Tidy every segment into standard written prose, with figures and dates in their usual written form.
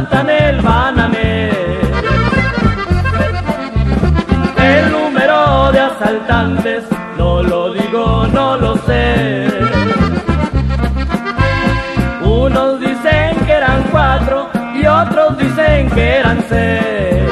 asaltan el Banamex. El número de asaltantes no lo digo, no lo sé. Unos dicen que eran 4 y otros dicen que eran 6.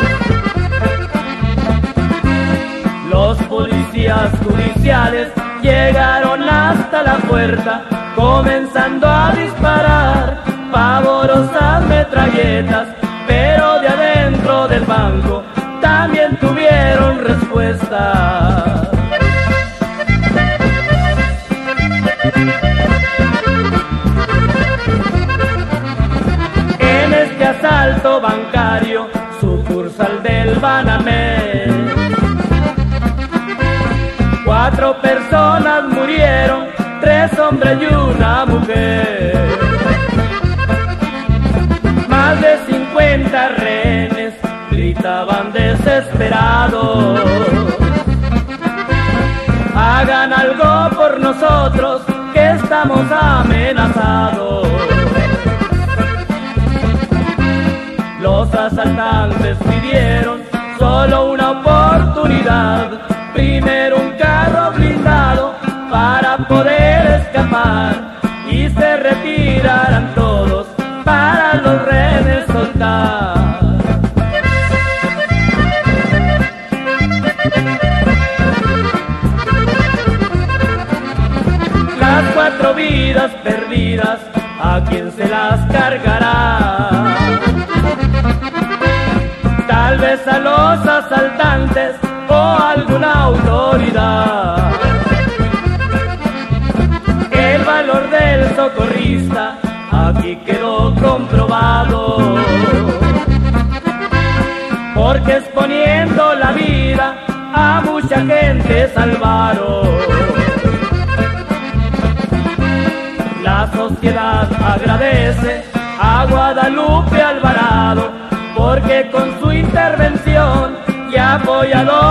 Los policías judiciales llegaron hasta la puerta, comenzando a disparar pavorosas metralletas, pero de adentro del banco también tuvieron respuesta. En este asalto bancario, sucursal del Banamex, 4 personas murieron, 3 hombres y una mujer. Más de 50 rehenes gritaban desesperados: hagan algo por nosotros, que estamos amenazados. Los asaltantes pidieron solo una oportunidad, primero un carro blindado para poder escapar, y se retirarán todos para los rehenes soltar. Las 4 vidas perdidas, ¿a quién se las cargará? Tal vez a los asaltantes o a alguna autoridad. El valor del socorrista aquí quedó comprobado, porque exponiendo la vida a mucha gente salvaron. La sociedad agradece a Guadalupe Alvarado, porque con su intervención y apoyador